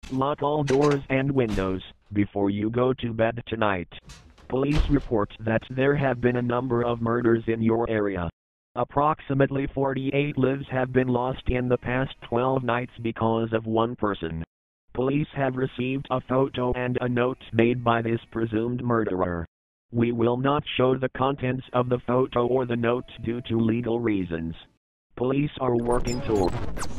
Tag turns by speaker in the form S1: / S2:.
S1: Lock all doors and windows before you go to bed tonight. Police report that there have been a number of murders in your area. Approximately 48 lives have been lost in the past 12 nights because of one person. Police have received a photo and a note made by this presumed murderer. We will not show the contents of the photo or the note due to legal reasons. Police are working to